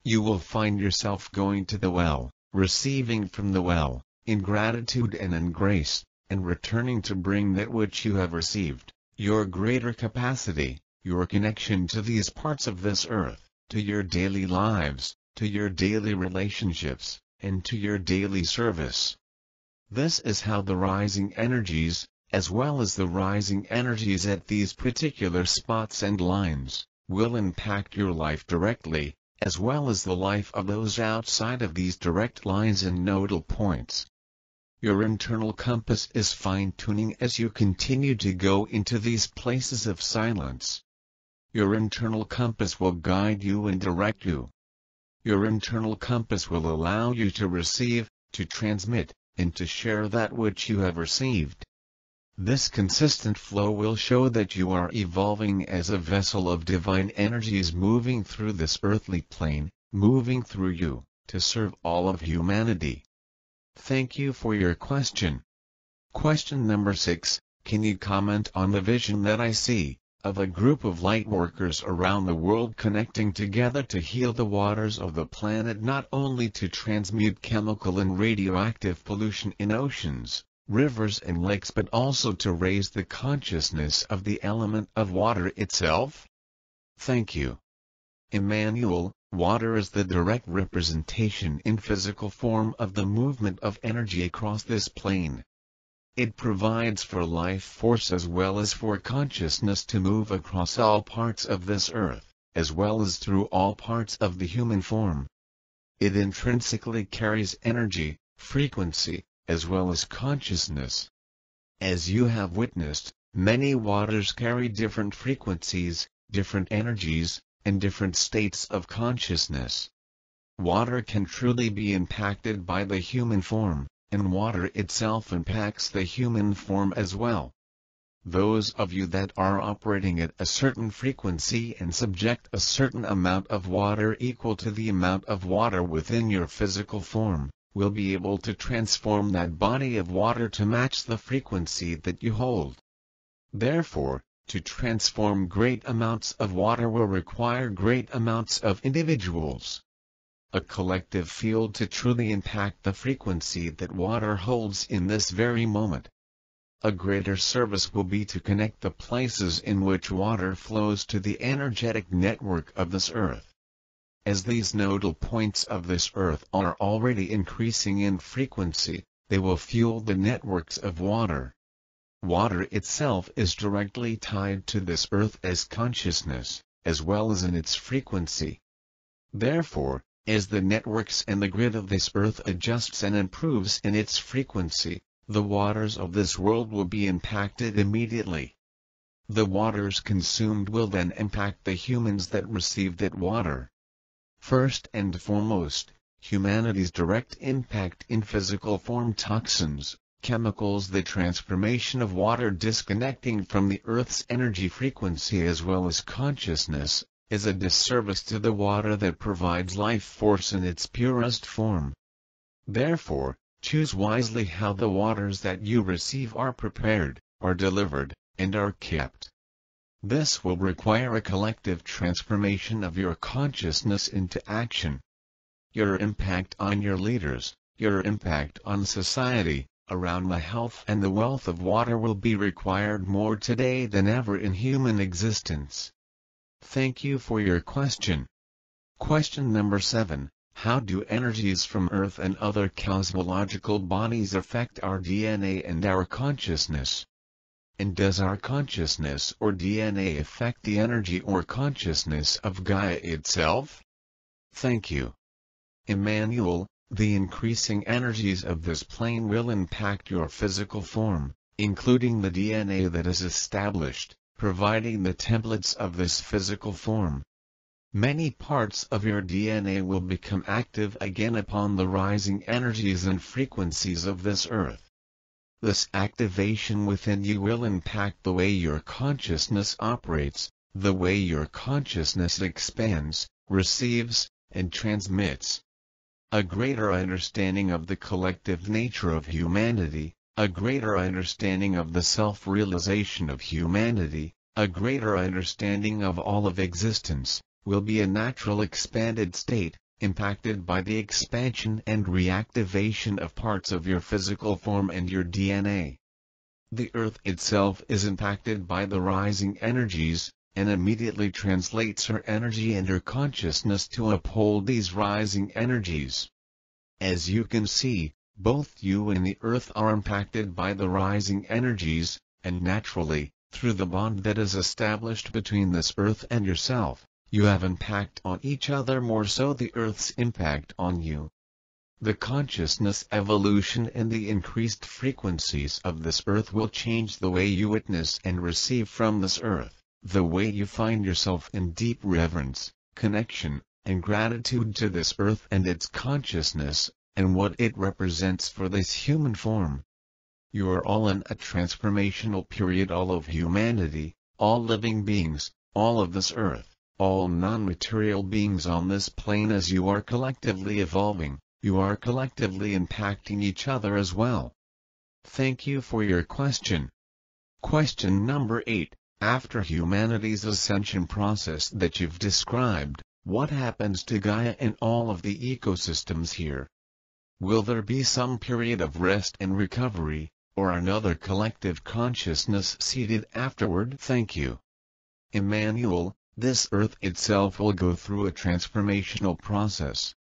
You will find yourself going to the well, receiving from the well, in gratitude and in grace, and returning to bring that which you have received, your greater capacity, your connection to these parts of this earth, to your daily lives, to your daily relationships, and to your daily service. This is how the rising energies, as well as the rising energies at these particular spots and lines, will impact your life directly, as well as the life of those outside of these direct lines and nodal points. Your internal compass is fine-tuning as you continue to go into these places of silence. Your internal compass will guide you and direct you. Your internal compass will allow you to receive, to transmit, and to share that which you have received. This consistent flow will show that you are evolving as a vessel of divine energies moving through this earthly plane, moving through you, to serve all of humanity. Thank you for your question. Question number six, can you comment on the vision that I see, of a group of light workers around the world connecting together to heal the waters of the planet, not only to transmute chemical and radioactive pollution in oceans, rivers and lakes, but also to raise the consciousness of the element of water itself? Thank you. Emmanuel, water is the direct representation in physical form of the movement of energy across this plane. It provides for life force as well as for consciousness to move across all parts of this earth, as well as through all parts of the human form. It intrinsically carries energy, frequency, as well as consciousness. As you have witnessed, many waters carry different frequencies, different energies, and different states of consciousness. Water can truly be impacted by the human form, and water itself impacts the human form as well. Those of you that are operating at a certain frequency and subject a certain amount of water equal to the amount of water within your physical form, will be able to transform that body of water to match the frequency that you hold. Therefore, to transform great amounts of water will require great amounts of individuals. A collective field to truly impact the frequency that water holds in this very moment. A greater service will be to connect the places in which water flows to the energetic network of this earth. As these nodal points of this earth are already increasing in frequency, they will fuel the networks of water. Water itself is directly tied to this earth as consciousness, as well as in its frequency. Therefore, as the networks and the grid of this earth adjusts and improves in its frequency, the waters of this world will be impacted immediately. The waters consumed will then impact the humans that receive that water. First and foremost, humanity's direct impact in physical form toxins, chemicals, the transformation of water disconnecting from the earth's energy frequency as well as consciousness, is a disservice to the water that provides life force in its purest form. Therefore, choose wisely how the waters that you receive are prepared, are delivered, and are kept. This will require a collective transformation of your consciousness into action. Your impact on your leaders, your impact on society, around the health and the wealth of water will be required more today than ever in human existence. Thank you for your question. Question number seven. How do energies from Earth and other cosmological bodies affect our D N A and our consciousness? And does our consciousness or D N A affect the energy or consciousness of Gaia itself? Thank you. Emmanuel, the increasing energies of this plane will impact your physical form, including the D N A that is established, providing the templates of this physical form. Many parts of your D N A will become active again upon the rising energies and frequencies of this earth. This activation within you will impact the way your consciousness operates, the way your consciousness expands, receives, and transmits. A greater understanding of the collective nature of humanity, a greater understanding of the self-realization of humanity, a greater understanding of all of existence, will be a natural expanded state, impacted by the expansion and reactivation of parts of your physical form and your D N A. The Earth itself is impacted by the rising energies, and immediately translates her energy and her consciousness to uphold these rising energies. As you can see, both you and the Earth are impacted by the rising energies, and naturally, through the bond that is established between this Earth and yourself, you have impact on each other more so the Earth's impact on you. The consciousness evolution and the increased frequencies of this Earth will change the way you witness and receive from this Earth, the way you find yourself in deep reverence, connection, and gratitude to this Earth and its consciousness, and what it represents for this human form. You are all in a transformational period, all of humanity, all living beings, all of this Earth, all non-material beings on this plane. As you are collectively evolving, you are collectively impacting each other as well. Thank you for your question. Question number eight. After humanity's ascension process that you've described, what happens to Gaia and all of the ecosystems here? Will there be some period of rest and recovery, or another collective consciousness seated afterward? Thank you. Emmanuel, this Earth itself will go through a transformational process.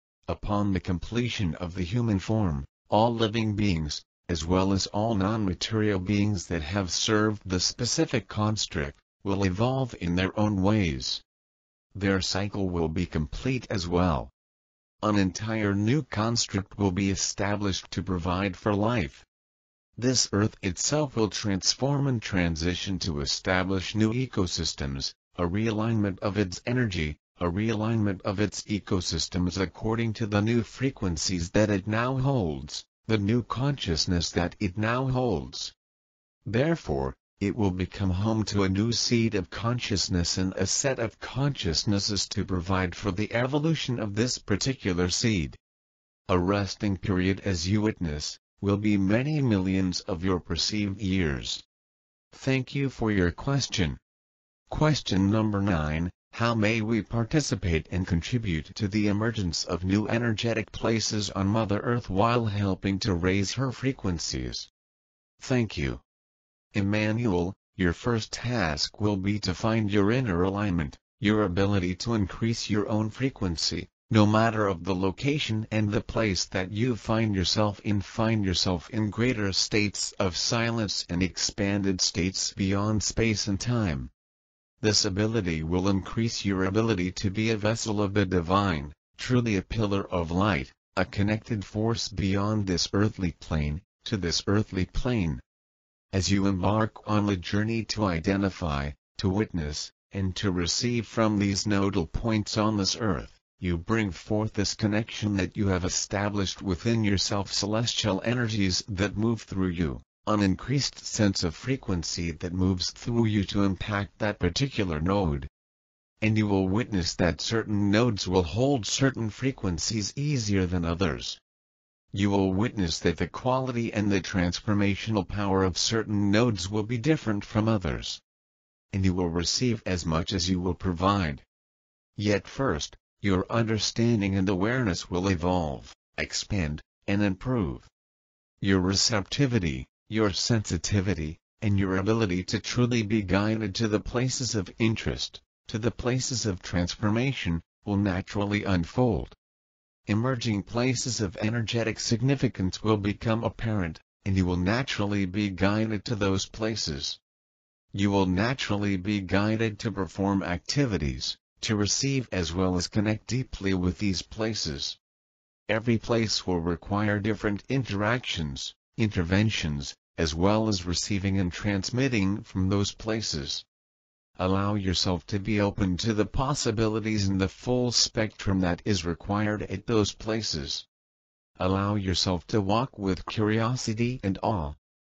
Upon the completion of the human form, all living beings, as well as all non-material beings that have served the specific construct, will evolve in their own ways. Their cycle will be complete as well. An entire new construct will be established to provide for life. This Earth itself will transform and transition to establish new ecosystems, a realignment of its energy, a realignment of its ecosystems according to the new frequencies that it now holds, the new consciousness that it now holds. Therefore, it will become home to a new seed of consciousness and a set of consciousnesses to provide for the evolution of this particular seed. A resting period, as you witness, will be many millions of your perceived years. Thank you for your question. Question number nine. How may we participate and contribute to the emergence of new energetic places on Mother Earth while helping to raise her frequencies? Thank you. Emmanuel, your first task will be to find your inner alignment, your ability to increase your own frequency, no matter of the location and the place that you find yourself in. Find yourself in greater states of silence and expanded states beyond space and time. This ability will increase your ability to be a vessel of the divine, truly a pillar of light, a connected force beyond this earthly plane, to this earthly plane. As you embark on a journey to identify, to witness, and to receive from these nodal points on this earth, you bring forth this connection that you have established within yourself, celestial energies that move through you, an increased sense of frequency that moves through you to impact that particular node. And you will witness that certain nodes will hold certain frequencies easier than others. You will witness that the quality and the transformational power of certain nodes will be different from others. And you will receive as much as you will provide. Yet first, your understanding and awareness will evolve, expand, and improve. Your receptivity, your sensitivity, and your ability to truly be guided to the places of interest, to the places of transformation, will naturally unfold. Emerging places of energetic significance will become apparent, and you will naturally be guided to those places. You will naturally be guided to perform activities, to receive as well as connect deeply with these places. Every place will require different interactions, interventions, as well as receiving and transmitting from those places. Allow yourself to be open to the possibilities and the full spectrum that is required at those places. Allow yourself to walk with curiosity and awe.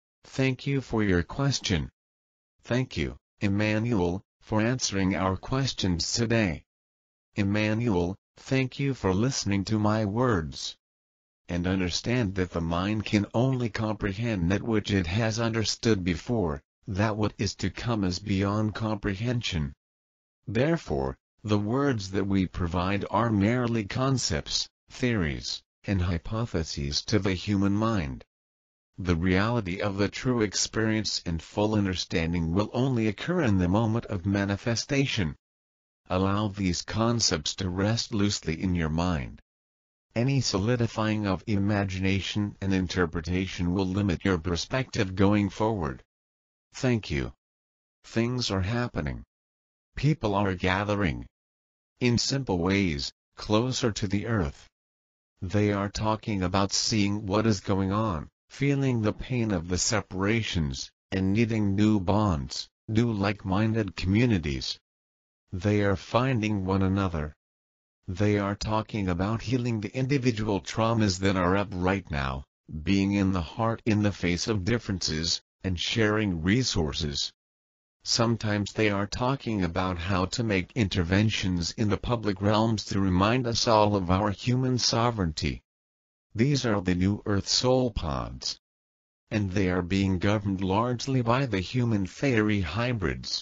Thank you for your question. Thank you, Emmanuel, for answering our questions today. Emmanuel, thank you for listening to my words. And understand that the mind can only comprehend that which it has understood before, that what is to come is beyond comprehension. Therefore, The words that we provide are merely concepts, theories, and hypotheses to the human mind. The reality of the true experience and full understanding will only occur in the moment of manifestation. Allow these concepts to rest loosely in your mind. Any solidifying of imagination and interpretation will limit your perspective going forward. Thank you. Things are happening. People are gathering. In simple ways, closer to the earth. They are talking about seeing what is going on, feeling the pain of the separations, and needing new bonds, new like-minded communities. They are finding one another. They are talking about healing the individual traumas that are up right now, being in the heart in the face of differences, and sharing resources. Sometimes they are talking about how to make interventions in the public realms to remind us all of our human sovereignty. These are the new Earth Soul Pods. And they are being governed largely by the human-fairy hybrids.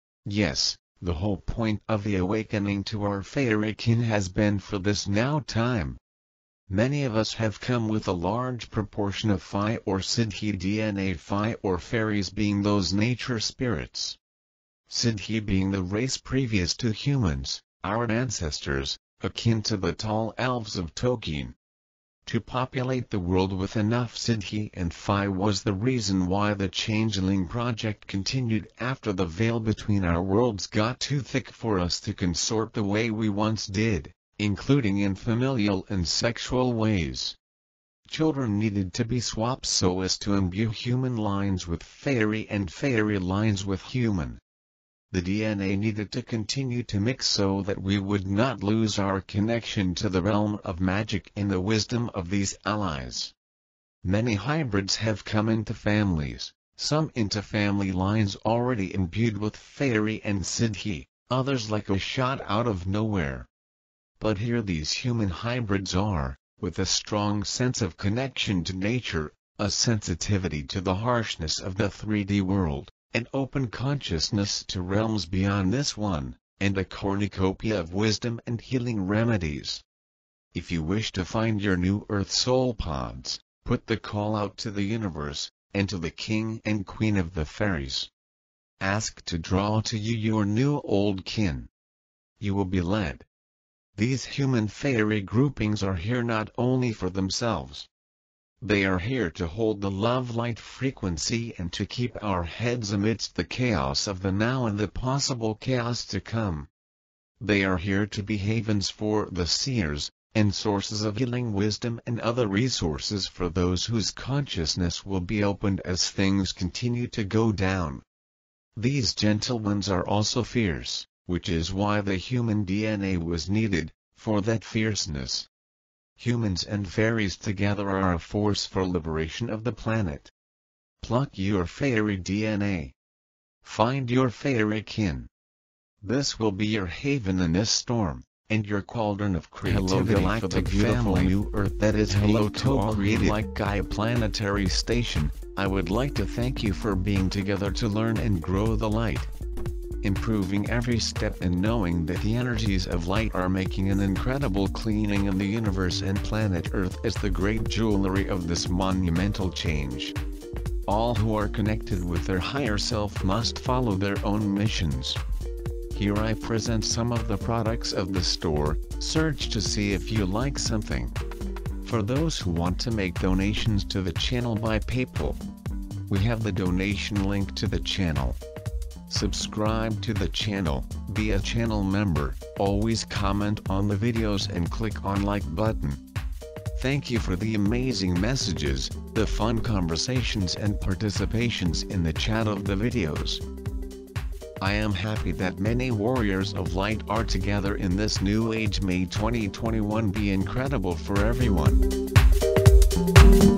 Yes, the whole point of the awakening to our fairy kin has been for this now time. Many of us have come with a large proportion of Phi or Siddhi D N A, Phi or fairies being those nature spirits. Siddhi being the race previous to humans, our ancestors, akin to the tall elves of Tolkien. To populate the world with enough Siddhi and Phi was the reason why the Changeling Project continued after the veil between our worlds got too thick for us to consort the way we once did, including in familial and sexual ways. Children needed to be swapped so as to imbue human lines with fairy and fairy lines with human. The D N A needed to continue to mix so that we would not lose our connection to the realm of magic and the wisdom of these allies. Many hybrids have come into families, some into family lines already imbued with fairy and Siddhi, others like a shot out of nowhere. But here these human hybrids are, with a strong sense of connection to nature, a sensitivity to the harshness of the three D world, an open consciousness to realms beyond this one, and a cornucopia of wisdom and healing remedies. If you wish to find your new Earth Soul Pods, put the call out to the universe, and to the King and Queen of the Fairies. Ask to draw to you your new old kin. You will be led. These human fairy groupings are here not only for themselves. They are here to hold the love light frequency and to keep our heads amidst the chaos of the now and the possible chaos to come. They are here to be havens for the seers, and sources of healing wisdom and other resources for those whose consciousness will be opened as things continue to go down. These gentle ones are also fierce, which is why the human D N A was needed, for that fierceness. Humans and fairies together are a force for liberation of the planet. Pluck your fairy D N A. Find your fairy kin. This will be your haven in this storm, and your cauldron of creativity for the beautiful family. New Earth that is hello to all created like Gaia Planetary Station. I would like to thank you for being together to learn and grow the light. Improving every step and knowing that the energies of light are making an incredible cleaning of the universe and planet Earth as the great jewelry of this monumental change. All who are connected with their higher self must follow their own missions. Here I present some of the products of the store. Search to see if you like something. For those who want to make donations to the channel by PayPal, we have the donation link to the channel. Subscribe to the channel, be a channel member, always comment on the videos and click on like button. Thank you for the amazing messages, the fun conversations and participations in the chat of the videos. I am happy that many warriors of light are together in this new age. May twenty twenty-one be incredible for everyone.